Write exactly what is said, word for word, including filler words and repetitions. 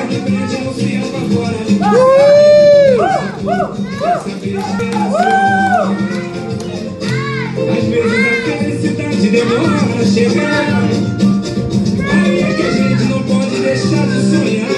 Às vezes a felicidade demora a chegar. Aí é que a gente não pode deixar de sonhar.